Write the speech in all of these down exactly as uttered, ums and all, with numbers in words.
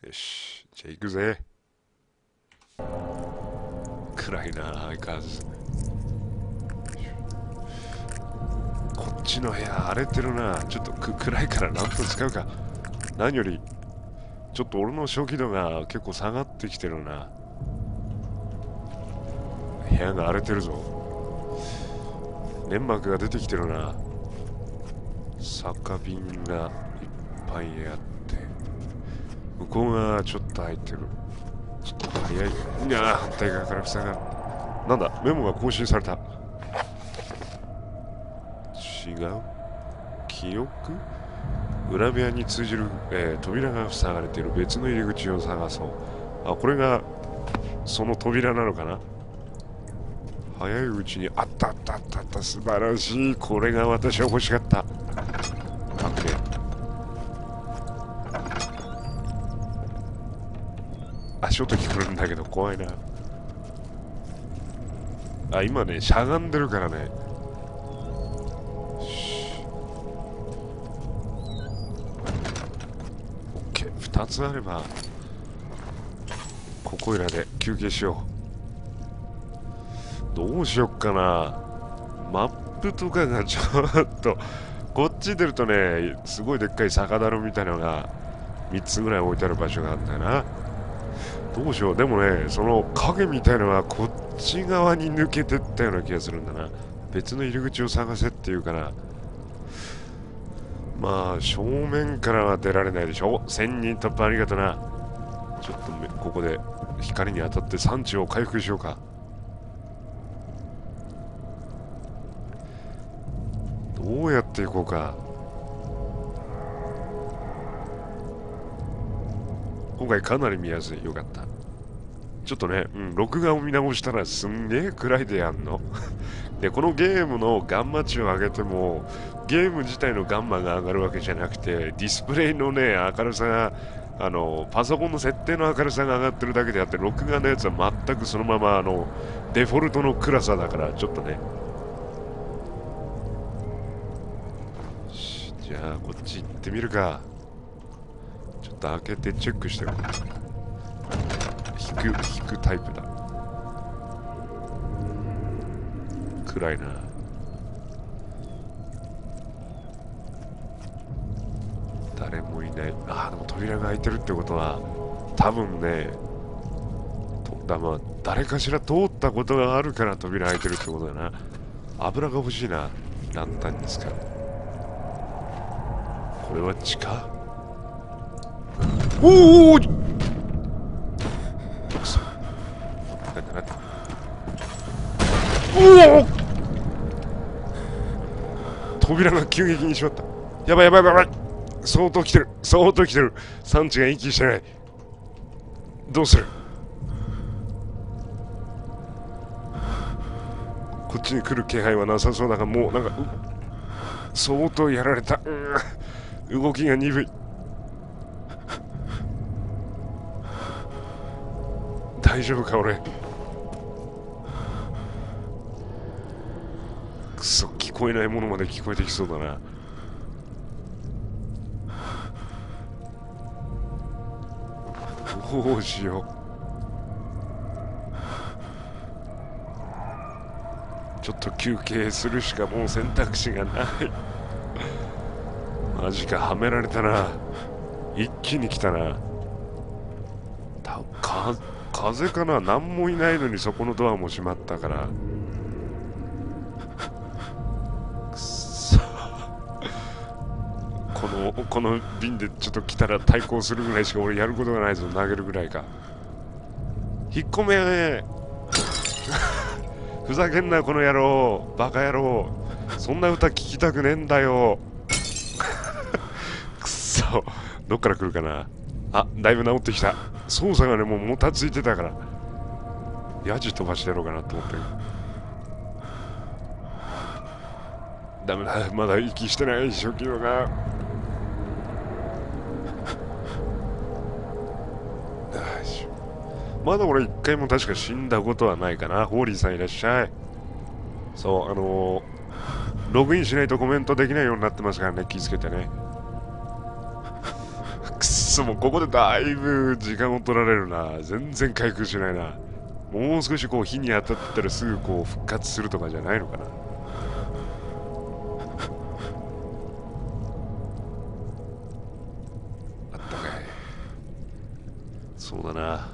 よし、じゃあ行くぜ。暗いな、相変わらず。こっちの部屋荒れてるな。ちょっとく暗いからランプ使うか。何より、ちょっと俺の初期度が結構下がってきてるな。部屋が荒れてるぞ。粘膜が出てきてるな。酒瓶がいっぱいあって、向こうがちょっと開いてる。ちょっと早い。いやー、反対側から塞がる。なんだ、メモが更新された。違う記憶。裏部屋に通じる、えー、扉が塞がれている。別の入り口を探そう。あ、これがその扉なのかな。早いうちにあったあったあったあった。素晴らしい。これが私は欲しかった。あぶね。足音聞こえるんだけど怖いな。あ、今ねしゃがんでるからね。オッケー。ふたつあればここいらで休憩しよう。どうしよっかな。マップとかがちょっとこっち出るとね、すごいでっかい酒樽みたいなのがみっつぐらい置いてある場所があるんだよな。どうしよう。でもね、その影みたいのがこっち側に抜けてったような気がするんだな。別の入り口を探せっていうから、まあ正面からは出られないでしょ。せんにん突破ありがとな。ちょっとここで光に当たって産地を回復しようか。どうやっていこうか。今回かなり見やすい。よかった。ちょっとね、うん、録画を見直したらすんげえ暗いでやんの。で、このゲームのガンマ値を上げても、ゲーム自体のガンマが上がるわけじゃなくて、ディスプレイのね、明るさが、あの、パソコンの設定の明るさが上がってるだけであって、録画のやつは全くそのまま、あの、デフォルトの暗さだから、ちょっとね。じゃあ、こっち行ってみるか。ちょっと開けてチェックしてる。引く、引くタイプだ。暗いな。誰もいない。ああ、でも扉が開いてるってことは、多分ね、とだまあ、誰かしら通ったことがあるから扉開いてるってことだな。油が欲しいな。ランタンに使う。これは地下。おお、くそ。なんだなんだ。おお、扉が急激に閉まった。やばいやばいやばい。相当来てる。相当来てる。産地が息してない。どうする。こっちに来る気配はなさそうだが、もうなんか相当やられた。うん、動きが鈍い。大丈夫か俺。くそ、聞こえないものまで聞こえてきそうだな。どうしよう。ちょっと休憩するしかもう選択肢がない。マジか、はめられたな。一気に来たな。たか風かな。何もいないのにそこのドアも閉まったから。くそ。このこの瓶でちょっと来たら対抗するぐらいしか俺やることがないぞ。投げるぐらいか。引っ込めー。ふざけんなこの野郎。バカ野郎。そんな歌聞きたくねえんだよ。くそ。どっから来るかな。あ、だいぶ治ってきた。操作がね、もうもたついてたから。ヤジ飛ばしてやろうかなと思ってる。ダメだ。まだ息してない。初期のが。まだ俺一回も確か死んだことはないかな。ホーリーさんいらっしゃい。そう、あのー、ログインしないとコメントできないようになってますからね。気をつけてね。 くっそ、もうここでだいぶ時間を取られるな。全然回復しないな。もう少しこう火に当たったらすぐこう復活するとかじゃないのかな。あったかい。そうだな。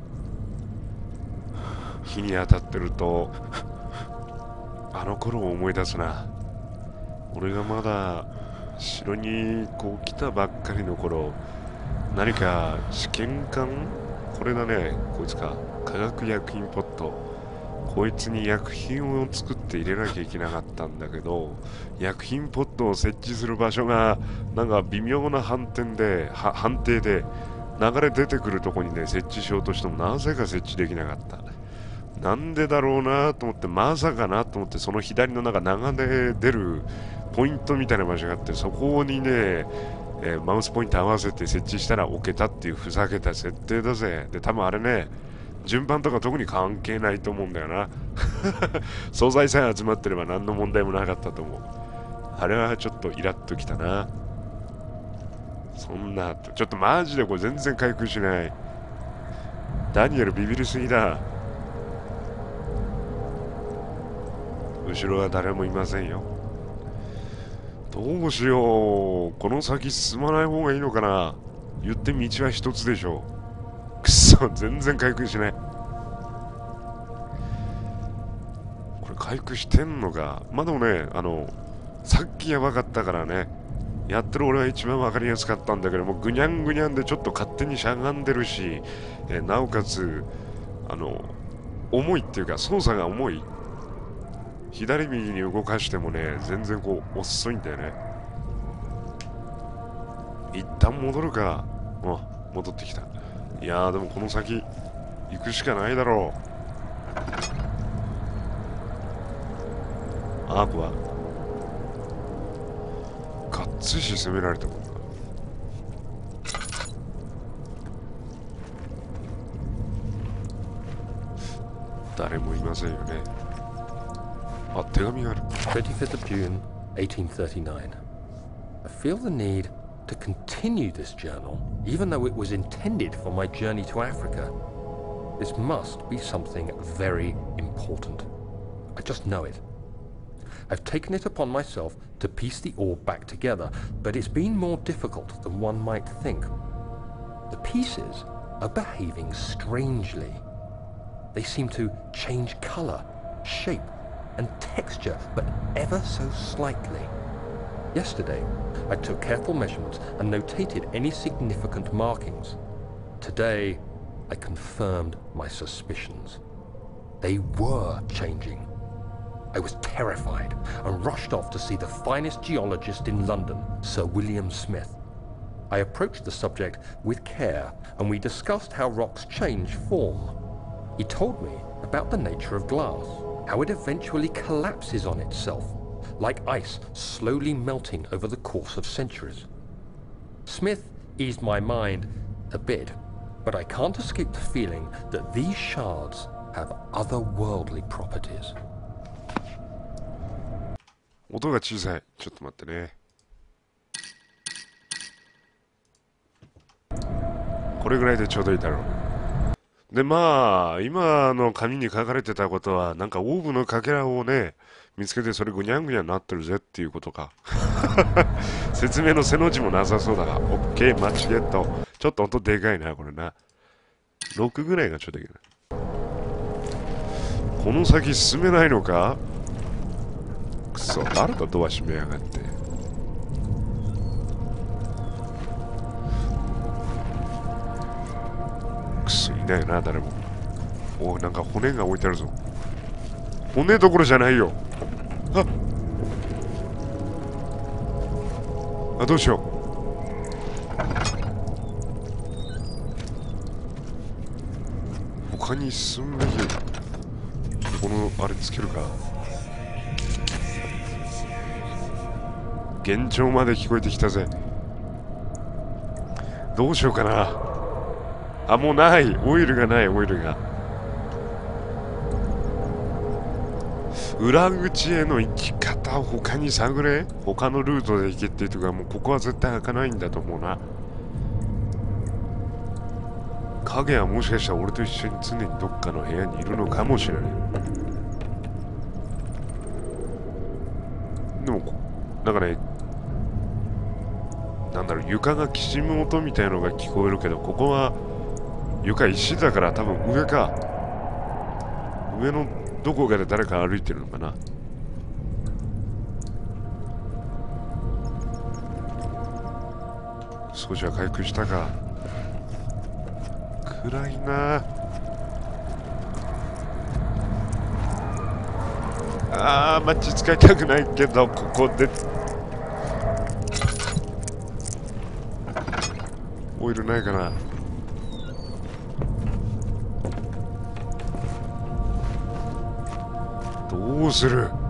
火に当たってるとあの頃を思い出すな。俺がまだ城にこう来たばっかりの頃、何か試験管、これだね、こいつか、化学薬品ポット、こいつに薬品を作って入れなきゃいけなかったんだけど、薬品ポットを設置する場所がなんか微妙な反転では判定で流れ出てくるとこにね設置しようとしてもなぜか設置できなかった。なんでだろうなと思って、まさかなと思って、その左のなんか流れ出るポイントみたいな場所があって、そこにね、えー、マウスポイント合わせて設置したら置けたっていうふざけた設定だぜ。で、多分あれね、順番とか特に関係ないと思うんだよな。素材さえ集まってれば何の問題もなかったと思う。あれはちょっとイラッときたな。そんな、ちょっとマジでこれ全然回復しない。ダニエルビビりすぎだ。後ろは誰もいませんよ。どうしよう。この先進まない方がいいのかな。言って道は一つでしょう。くそ、全然回復しない。これ回復してんのか。まあでもね、あの、さっきやばかったからね。やってる俺は一番わかりやすかったんだけども、ぐにゃんぐにゃんでちょっと勝手にしゃがんでるし、えなおかつ、あの、重いっていうか操作が重い。左右に動かしてもね、全然こう遅いんだよね。一旦戻るか。あ、戻ってきた。いやーでもこの先行くしかないだろう。アークはがっつり攻められたもんな。誰もいませんよね。あ、手紙がある。 twenty-fifth of June, eighteen thirty-nine. I feel the need to continue this journal, even though it was intended for my journey to Africa. This must be something very important. I just know it. I've taken it upon myself to piece the orb back together, but it's been more difficult than one might think. The pieces are behaving strangely. They seem to change color, shape, and texture, but ever so slightly. Yesterday, I took careful measurements and notated any significant markings. Today, I confirmed my suspicions. They were changing. I was terrified and rushed off to see the finest geologist in London, Sir William Smith. I approached the subject with care, and we discussed how rocks change form. He told me about the nature of glass, how it eventually collapses on itself, like ice slowly melting over the course of centuries. Smith eased my mind a bit, but I can't escape the feeling that these shards have otherworldly properties. 音が小さい。ちょっと待ってね。これぐらいでちょうどいいだろう。で、まあ、今の紙に書かれてたことは、なんかオーブのかけらをね、見つけてそれぐにゃんぐにゃんなってるぜっていうことか。説明の背の字もなさそうだが、オッケー、間違えた。ちょっと音でかいな、これな。ろくぐらいがちょうどいいな。この先進めないのか？くそ、誰だドア閉めやがって。くそ、いないな、誰も。おい、なんか骨が置いてあるぞ。骨どころじゃないよ。ああ、どうしよう。他に進むべき。このあれつけるか。幻聴まで聞こえてきたぜ。どうしようかな。あ、もうない。オイルがない、オイルが。裏口への行き方を他に探れ。他のルートで行けっていうとか、もうここは絶対開かないんだと思うな。 影はもしかしたら俺と一緒に常にどっかの部屋にいるのかもしれない。でもなんかね、なんだろう、床がきしむ音みたいのが聞こえるけど、ここは床石だから多分上か。上のどこかで誰か歩いてるのかな。少しは回復したか。暗いな。あー、マッチ使いたくないけど、ここでオイルないかな。どうする。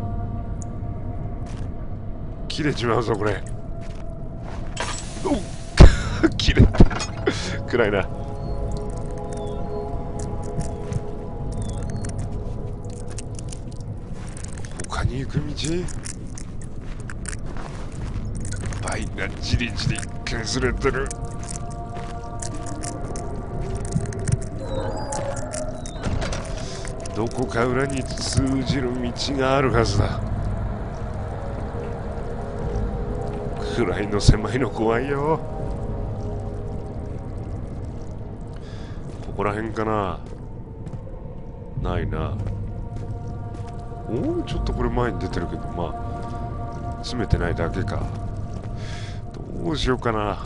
切れちまうぞこれ。おっ切れた。暗いな。他に行く道。パイがじりじり削れてる。どこか裏に通じる道があるはずだ。暗いの狭いの怖いよ。ここら辺かな。ないな。おお、ちょっとこれ前に出てるけど、まあ詰めてないだけか。どうしようかな。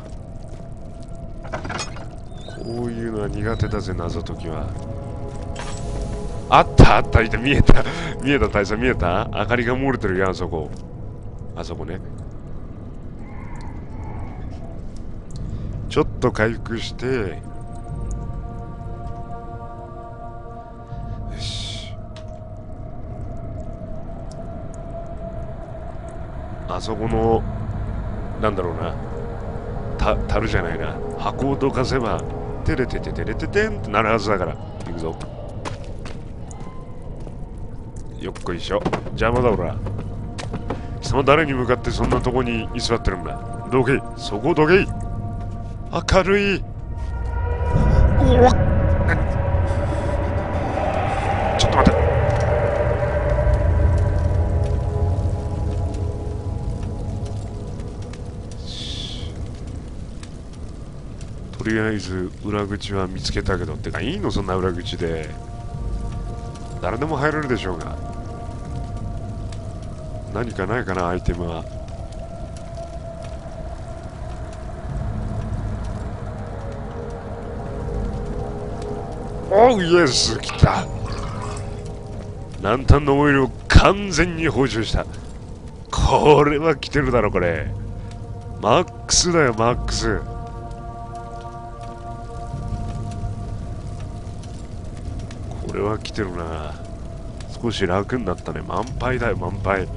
こういうのは苦手だぜ、謎解きは。あったあった、いた、見えた見えた、大佐見えた。明かりが漏れてるやん、あそこ。あそこね。ちょっと回復して、よし。あそこのなんだろうな、た樽じゃないな、箱をどかせばテレテテテレテテンってなるはずだから。行くぞ。よっこいしょ。邪魔だおら。貴様誰に向かってそんなとこに居座ってるんだ。どけ、そこどけ。明るい。おお、ちょっと待って。とりあえず裏口は見つけたけど、ってかいいのそんな裏口で。誰でも入れるでしょうが。何かないかな、アイテムは。おう、イエス、来た。ランタンのオイルを完全に補充した。これは来てるだろ、これ。マックスだよ、マックス。これは来てるな。少し楽になったね。満杯だよ、満杯。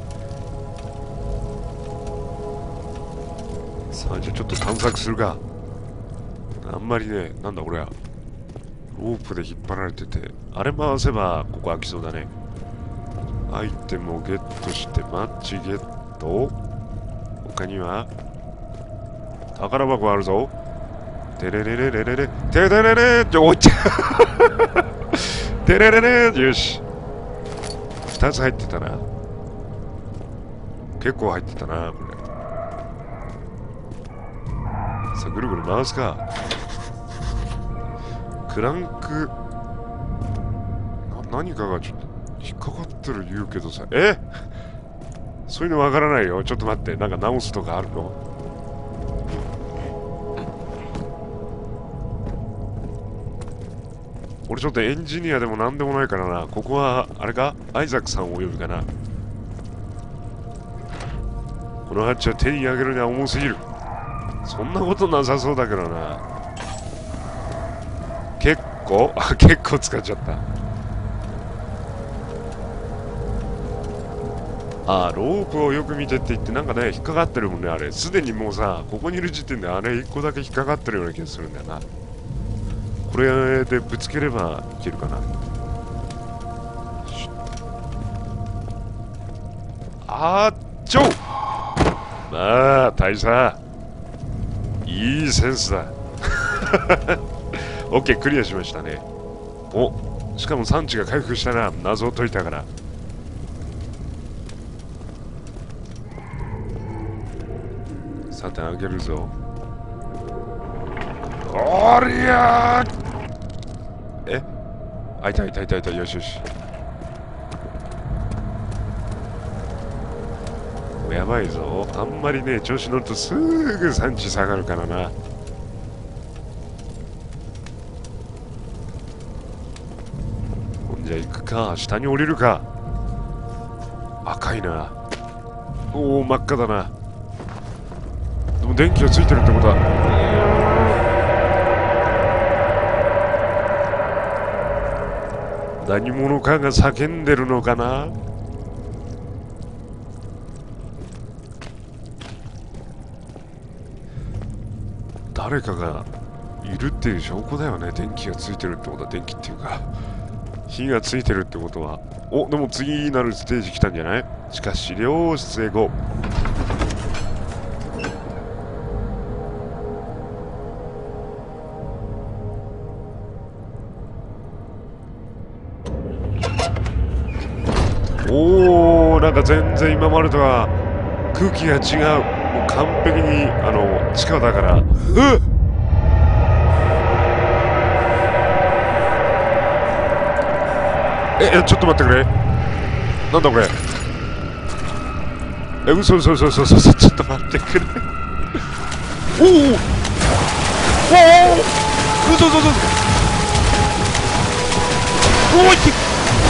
さあ、じゃあちょっと探索するか。あんまりね、なんだこれは。ロープで引っ張られてて、あれ回せばここ開きそうだね。アイテムをゲットしてマッチゲット。他には宝箱あるぞ。テレレレレレレテレレレっておっちゃうテレレレ。よし、ふたつ入ってたな。結構入ってたなこれ。さあぐるぐる回すか。クランクな、何かがちょっと引っかかってる言うけどさ、えそういうのわからないよ。ちょっと待って、なんか直すとかあるの？俺ちょっとエンジニアでもなんでもないからな。ここはあれか、アイザックさんを呼ぶかな。このハッチは手に上げるには重すぎる。そんなことなさそうだけどな。結構あ、結構使っちゃった。あー、ロープをよく見てって言って、なんかね引っかかってるもんね。あれすでにもうさ、ここにいる時点であれいっこだけ引っかかってるような気がするんだよな。これでぶつければいけるかな。あっちょ。まあ大佐、いいセンスだオッケー、クリアしましたね。お、しかも産地が回復したな。謎を解いたから。さて、あげるぞ。おりゃー。え、あ、いたいたいたいた。よしよし。やばいぞ。あんまりね、調子乗るとすぐ産地下がるからな。ほんじゃ行くか。下に降りるか。赤いな。おお、真っ赤だな。でも電気がついてるってことは、何者かが叫んでるのかな。誰かがいるっていう証拠だよね。電気がついてるってことは、電気っていうか火がついてるってことは。お、でも次なるステージ来たんじゃない？しかし、資料室へゴー。おー、なんか全然今までとは空気が違う。もう完璧にあの地下だから。うっ、ええ、ちょっと待ってくれ。なんだこれ。え、嘘嘘嘘嘘嘘。ちょっと待ってくれ。おおおお、嘘嘘嘘。おおいって。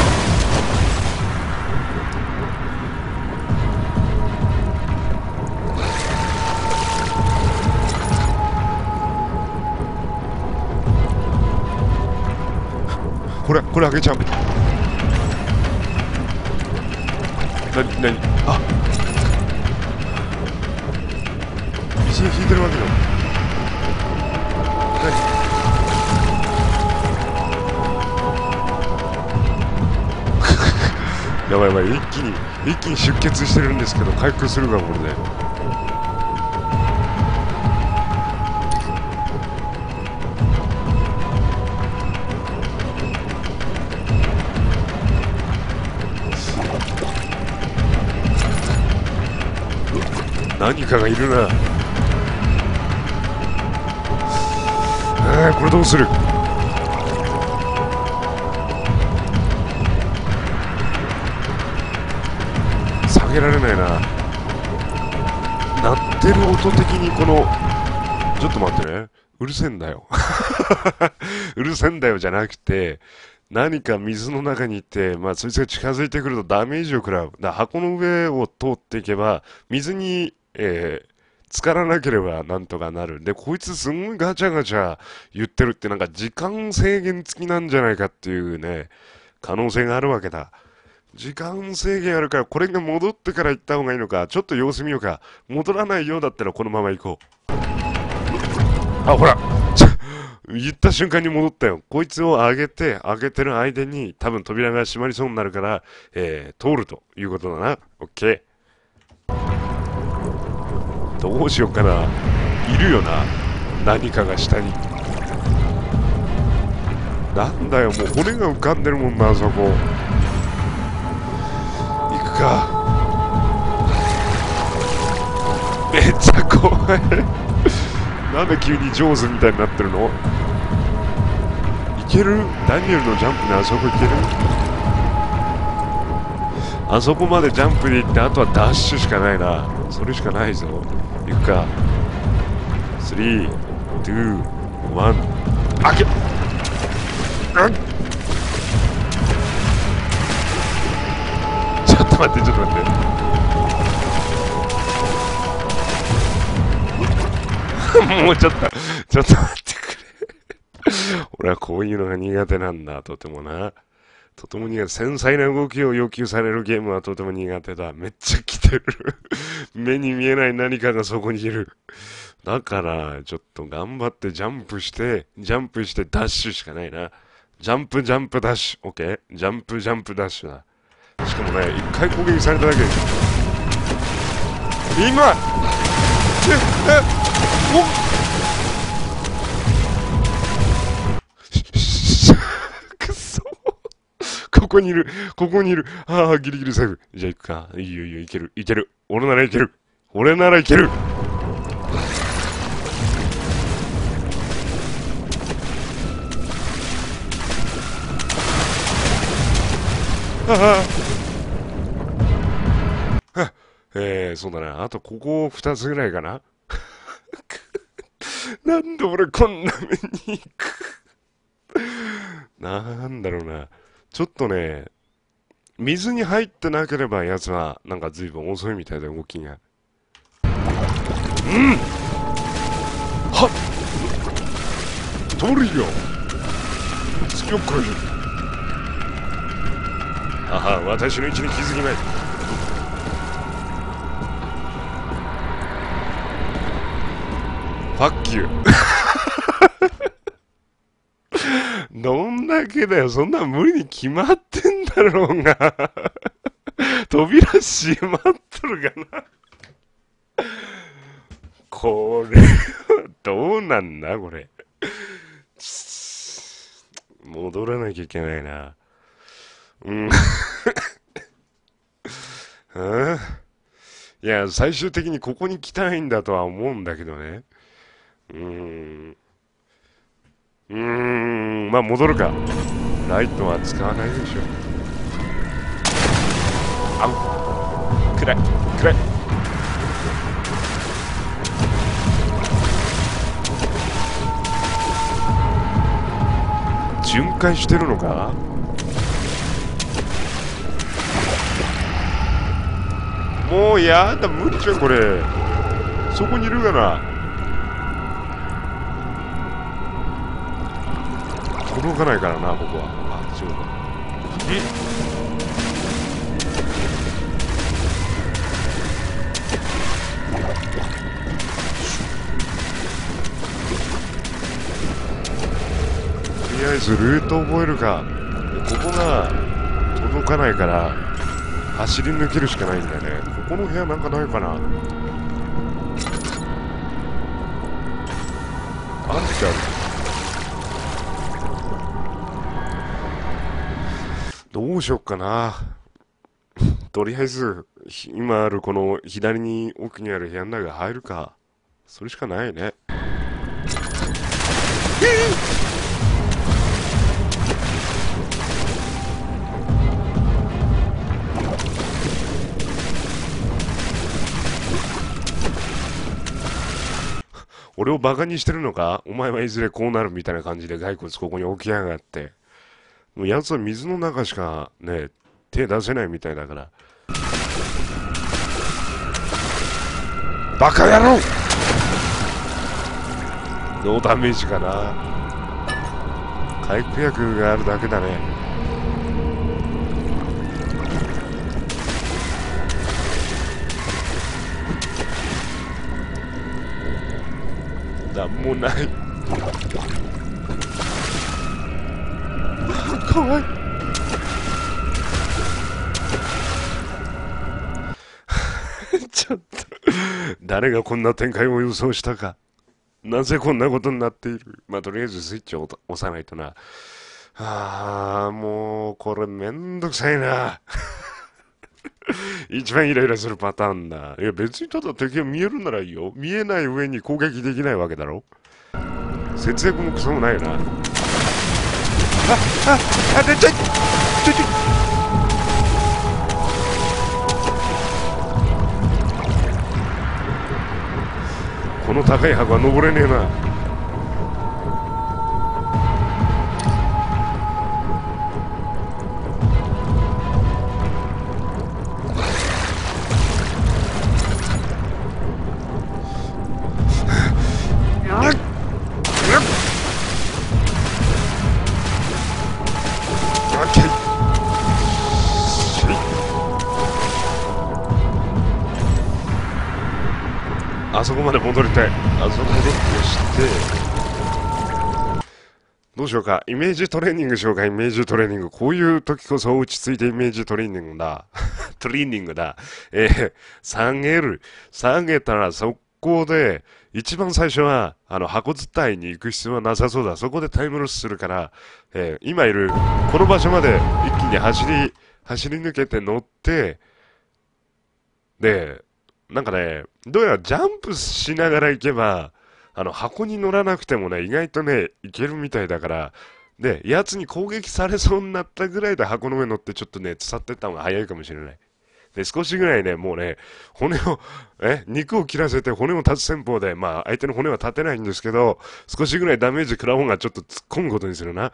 これこれあげちゃう。なになに、あ、水引いてるわけよ。なにやばいやばい、一気に一気に出血してるんですけど、回復するかこれで。何かがいるな。えー、これどうする。下げられないな。鳴ってる音的にこの、ちょっと待ってね。うるせえんだよ。うるせえんだよじゃなくて、何か水の中にいて、まあそいつが近づいてくるとダメージを食らう。だ箱の上を通っていけば、水に、えー、浸からなければなんとかなる。で、こいつすんごいガチャガチャ言ってるって、なんか時間制限付きなんじゃないかっていうね、可能性があるわけだ。時間制限あるから、これが戻ってから行った方がいいのか、ちょっと様子見ようか。戻らないようだったらこのまま行こう。あ、ほら言った瞬間に戻ったよ。こいつを上げて、上げてる間に多分扉が閉まりそうになるから、えー、通るということだな。オッケー。どうしようかな。いるよな。何かが下に。なんだよ、もう骨が浮かんでるもんな、あそこ。行くか。めっちゃ怖い。なんで急に上手みたいになってるの？いける？ダニエルのジャンプであそこいける？あそこまでジャンプで行って、あとはダッシュしかないな。それしかないぞ。行くか。スリー、ツー、ワン、あけっ、うん、ちょっと待って、ちょっと待って。もうちょっと、ちょっと待ってくれ。俺はこういうのが苦手なんだ、とてもな。とても苦手。繊細な動きを要求されるゲームはとても苦手だ。めっちゃ来てる。目に見えない何かがそこにいる。だから、ちょっと頑張ってジャンプして、ジャンプしてダッシュしかないな。ジャンプ、ジャンプ、ダッシュ。オッケー？ジャンプ、ジャンプ、ダッシュだ。しかもね、一回攻撃されただけでしょ。今！え、え、お！ こにいる、ここにいる。ああ、ギリギリセーフ。じゃあ行くか。いいよいいよ、いける、いける。俺ならいける。俺ならいける。ああ。えー、そうだな。あとここふたつぐらいかな。なんで俺こんな目に行く。なんだろうな。ちょっとね、水に入ってなければ奴はなんか随分遅いみたいで動きが。うん、はっ、通るよ。強く来い。はは、私の位置に気づきない。ファッキュー。どんだけだよ、そんなん無理に決まってんだろうが。扉閉まっとるかな。これはどうなんだこれ。戻らなきゃいけないな。うん。うん、いや、最終的にここに来たいんだとは思うんだけどね。うーん。うーん、まあ戻るか。ライトは使わないでしょ。あう。暗い。暗い。巡回してるのか。もうやだ、無理じゃんこれ。そこにいるかな。届かないからな、ここは。あ、違うか。とりあえずルート覚えるか。ここが届かないから走り抜けるしかないんだよね。ここの部屋なんかないかな。あんちゃう。どうしよっかな。とりあえず今あるこの左に奥にある部屋の中入るか。それしかないね。俺をバカにしてるのか。お前はいずれこうなるみたいな感じで骸骨ここに置きやがって。もう奴は水の中しかね、手出せないみたいだから。バカ野郎。ノーダメージかな。回復薬があるだけだね。なんもない。かわいい。ちょっと誰がこんな展開を予想したか。なぜこんなことになっている。まあとりあえずスイッチを押さないとな。ああ、もうこれめんどくさいな。一番イライラするパターンだ。いや別にただ敵が見えるならいいよ。見えない上に攻撃できないわけだろ。節約もクソもないよな。あ、あ、あ、でちょいちょいちょい。この高い箱は登れねえな。あそこまで戻りたい。あそこ戻ってしてどうしようか。イメージトレーニングしようか。イメージトレーニング。こういう時こそ落ち着いてイメージトレーニングだ。トレーニングだ。えー、下げる。下げたら速攻で一番最初は、あの、箱伝いに行く必要はなさそうだ。そこでタイムロスするから、えー、今いる、この場所まで一気に走り、走り抜けて乗って、で、なんかね、どうやらジャンプしながら行けば、あの、箱に乗らなくてもね、意外とね、行けるみたいだから、で、奴に攻撃されそうになったぐらいで箱の上乗ってちょっとね、伝ってった方が早いかもしれない。で、少しぐらいね、もうね、骨を、え、肉を切らせて骨を立つ戦法で、まあ、相手の骨は立てないんですけど、少しぐらいダメージ食らおうがちょっと突っ込むことにするな。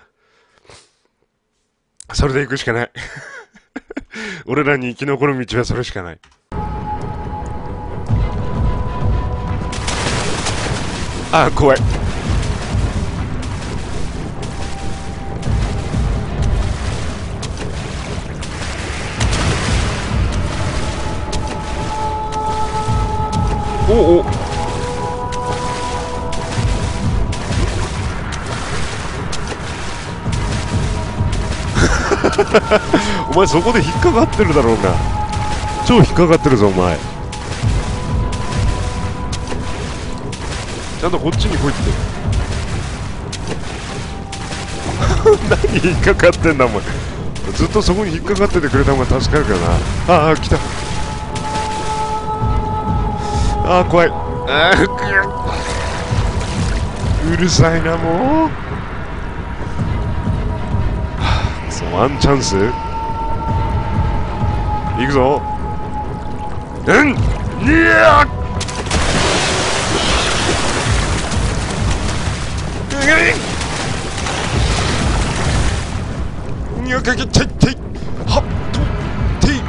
それで行くしかない。俺らに生き残る道はそれしかない。ああ、怖い。おおお前そこで引っかかってるだろうな。超引っかかってるぞお前。ちゃんとこっちに来いって何引っかかってんだお前。ずっとそこに引っかかっててくれた方が助かるけどな。ああ来た。ああ怖い。あうるさいなもう。ワンチャンスいくぞ。うんいやいやかけてってはっとて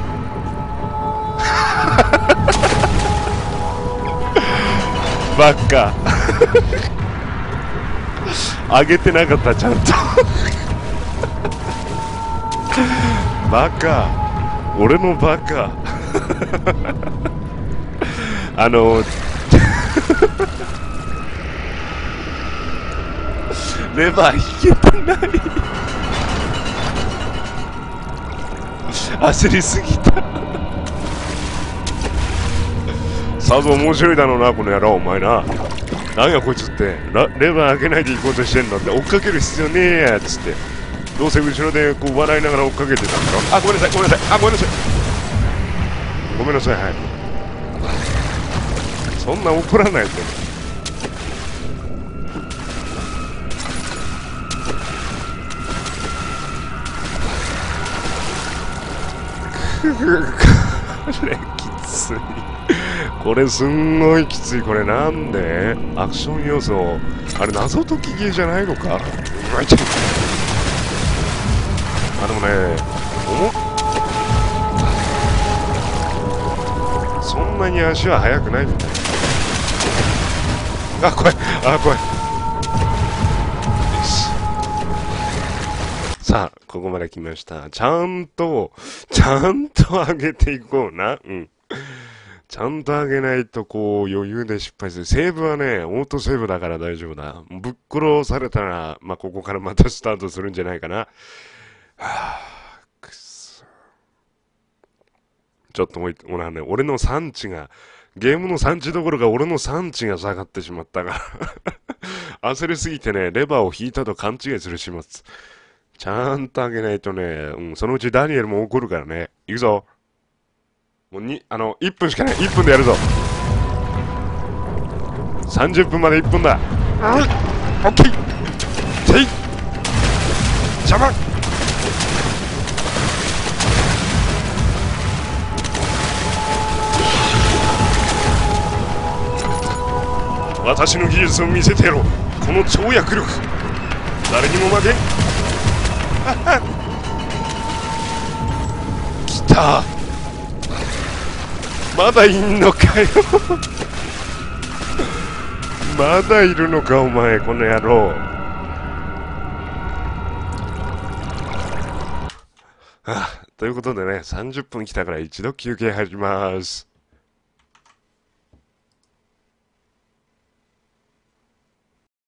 ばっか上げてなかったちゃんとバカ俺のバカあのレバー引けてない焦りすぎたさぞ面白いだろうなこの野郎お前な。何やこいつってレバー開けないで行こうとしてんのって追っかける必要ねえやつってどうせ後ろでこう笑いながら追っかけてたんだろ。あごめんなさいごめんなさいあごめんなさいごめんなさいはいそんな怒らないでこれきついこれすんごいきつい。これなんでアクション要素あれ謎解きゲーじゃないのか。あでもね思っそんなに足は速くないみたい。あ怖いあ怖い。よしさあここまで来ました。ちゃんとちゃんと上げていこうな。うんちゃんと上げないとこう余裕で失敗する。セーブはねオートセーブだから大丈夫だ。ぶっ殺されたらまあここからまたスタートするんじゃないかな。はあくそちょっともう俺はね俺の産地がゲームの産地どころか俺の産地が下がってしまったから焦りすぎてねレバーを引いたと勘違いする始末。ちゃんと上げないとね、うん、そのうちダニエルも怒るからね。行くぞ。もうにあのいっぷんしかない。いっぷんでやるぞ。さんじゅっぷんまでいっぷんだ。うんオッケーてい邪魔。私の技術を見せてやろう。この跳躍力誰にも負けん。来た。まだいんのかよまだいるのかお前この野郎。あということでねさんじゅっぷん来たから一度休憩入ります。